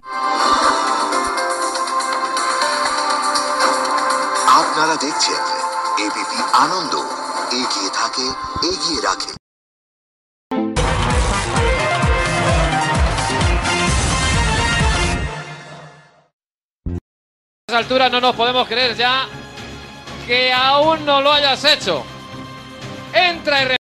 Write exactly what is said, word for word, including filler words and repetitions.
আপনারা দেখছেন এবিপি আনন্দ, এগিয়ে থাকে, এগিয়ে রাখে। A estas alturas no nos podemos creer ya que aún no lo hayas hecho. Entra y